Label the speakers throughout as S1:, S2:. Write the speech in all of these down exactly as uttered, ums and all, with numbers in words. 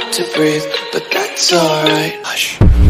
S1: hard to breathe, but that's alright. Hush.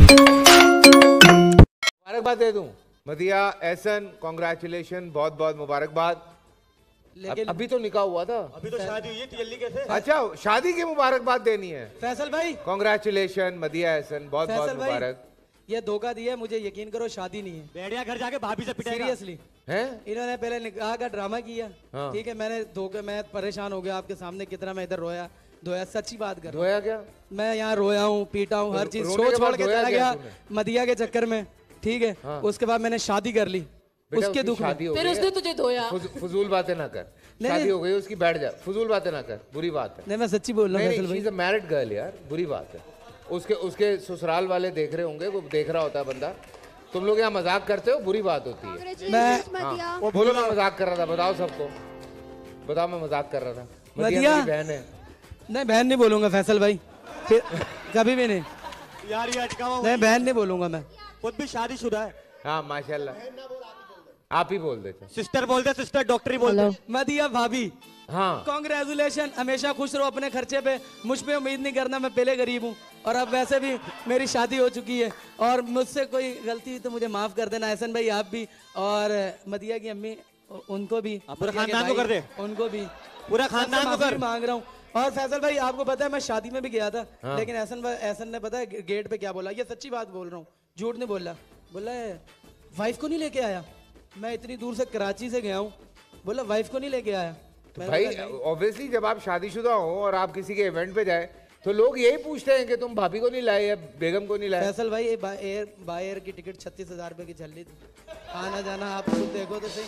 S2: मुबारकबाद दे दूं मदिया Ehsan, congratulation, बहुत बहुत मुबारकबाद। लेकिन अभी तो निकाह हुआ था,
S3: अभी तो शादी हुई है, जल्दी कैसे?
S2: अच्छा शादी की मुबारकबाद देनी है।
S4: फैसल भाई
S2: कॉन्ग्रेचुलेशन मदिया एहसन, बहुत बहुत मुबारक।
S4: ये धोखा दिया है मुझे, यकीन करो शादी नहीं है।
S3: बैठिया घर जाके भाभी से पिटाएगा।
S4: सीरियसली
S2: हैं?
S4: इन्होंने पहले निकाह का ड्रामा किया,
S2: हाँ।
S4: ठीक है, मैंने धोखे, मैं परेशान हो गया आपके सामने, कितना मैं इधर रोया धोया, सच्ची बात कर।
S2: रोया क्या?
S4: मैं यहाँ रोया हूँ, पीटा हूँ, हर चीज छोड़ छोड़ के चला गया मदिया के चक्कर में, ठीक है। हाँ। उसके बाद मैंने शादी कर ली, उसके दुख में
S5: फिर उसने तुझे धोया।
S2: फजूल बातें ना कर, शादी हो गई उसकी, बैठ जा, फजूल बातें ना कर, बुरी बात है।
S4: नहीं मैं सच्ची बोल रहा हूँ,
S2: she is a married girl यार, बुरी बात है। उसके उसके ससुराल वाले देख रहे होंगे, वो देख रहा होता है बंदा। तुम लोग यहाँ मजाक करते हो, बुरी बात होती है।
S4: मैं
S2: हाँ, वो बोलो मैं मजाक कर रहा था, बताओ सबको, बताओ मैं मजाक कर रहा था। मदिया मेरी बहन है।
S4: नहीं बहन नहीं बोलूंगा फैसल भाई, फिर कभी भी नहीं
S3: यार, ये अटका हुआ।
S4: नहीं बहन नहीं बोलूंगा मैं,
S3: खुद भी शादीशुदा है।
S2: हाँ माशाल्लाह, आप ही बोल देते।
S3: सिस्टर बोलते, सिस्टर डॉक्टरी बोलते।
S4: मदिया भाभी,
S2: हाँ
S4: कॉन्ग्रेचुलेशन, हमेशा खुश रहो अपने खर्चे पे, मुझ पे उम्मीद नहीं करना, मैं पहले गरीब हूँ और अब वैसे भी मेरी शादी हो चुकी है, और मुझसे कोई गलती हुई तो मुझे माफ कर देना। एहसन भाई आप भी, और मदिया की अम्मी उनको भी,
S3: पूरा खानदान को कर दे,
S4: उनको भी,
S3: पूरा खानदान को कर।
S4: मांग रहा हूँ। और फैसल भाई आपको पता है मैं शादी में भी गया था, हाँ। लेकिन एहसन भाई, एहसन ने पता है गेट पे क्या बोला, ये सच्ची बात बोल रहा हूँ, झूठ नहीं बोला, बोला है वाइफ को नहीं लेके आया। मैं इतनी दूर से कराची से गया हूँ, बोला वाइफ को नहीं लेके आया।
S2: तो भाई ऑब्वियसली जब आप शादीशुदा हो और आप किसी के इवेंट पे जाए तो लोग यही पूछते हैं कि तुम भाभी को नहीं लाए या बेगम को नहीं लाए।
S4: फैसल भाई बा एयर बाय एयर की टिकट छत्तीस हजार रुपए की चल रही थी, आना जाना आप खुद देखो तो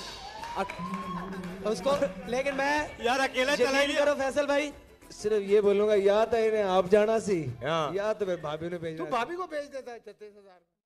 S4: सही उसको। लेकिन मैं
S3: यार अकेला चला
S4: नहीं करो फैसल भाई,
S6: सिर्फ ये बोलूंगा या तो इन्हें आप जाना सी,
S2: हाँ।
S6: या तो फिर भाभी ने भेजना।
S2: तू भाभी को भेज देता है छत्तीस हजार।